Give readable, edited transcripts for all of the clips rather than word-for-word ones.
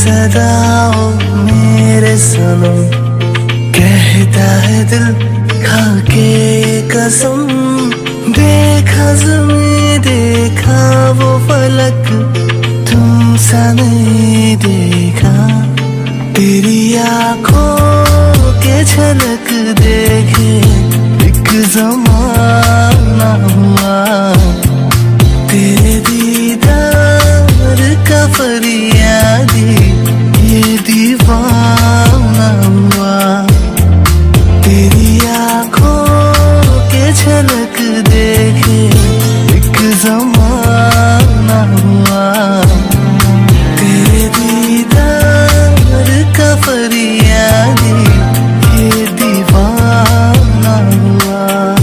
सदाओं मेरे सनम, कहता है दिल खा के कसम। देखा ज़मीं देखा वो फलक, तुमसा नहीं देखा। तेरी आँखों के झलक देखे एक ज़माना हुआ। तेरे दीदार का फरियादी ये दीवाना हुआ। तेरी आँखों के झलक देखे एक ज़माना हुआ। तेरे दीदार का फरियादी ये दीवाना हुआ।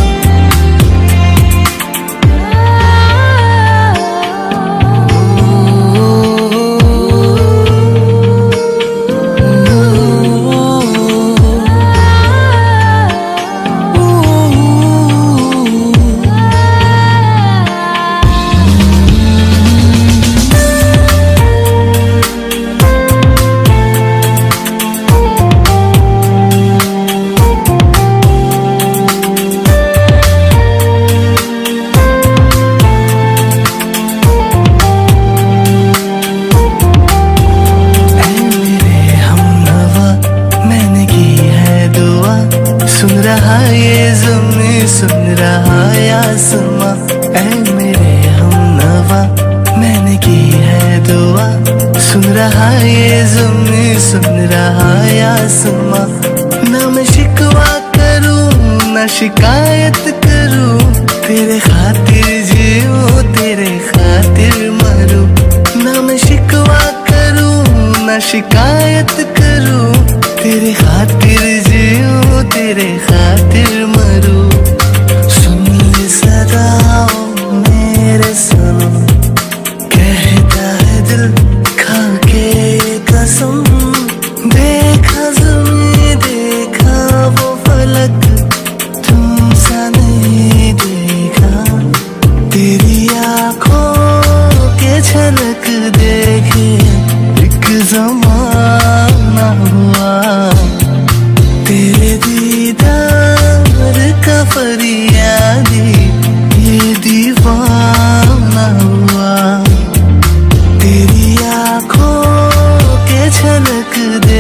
सुन रहा ये ज़मीं सुन रहा आसमां, ऐ मेरे हमनवा मैंने की है दुआ। सुन रहा ये ज़मीं सुन रहा आसमां। ना मैं शिकवा करूं ना शिकायत करूं, तेरे खातिर जीऊं तेरे खातिर मरूं। ना मैं शिकवा करूं ना शिकायत करूं, तेरे खातिर जीऊं तेरे खातिर मरूं। सुन ले सदाओं मेरे सनम, कहता है दिल खा के कसम। देखा ज़मीं देखा वो फलक, तुमसा नहीं देखा। तेरी आँखों के झलक देखे एक ज़माना हुआ। तेरे दीदार का फरियादी ये दीवाना हुआ। तेरी आँखों के झलक दे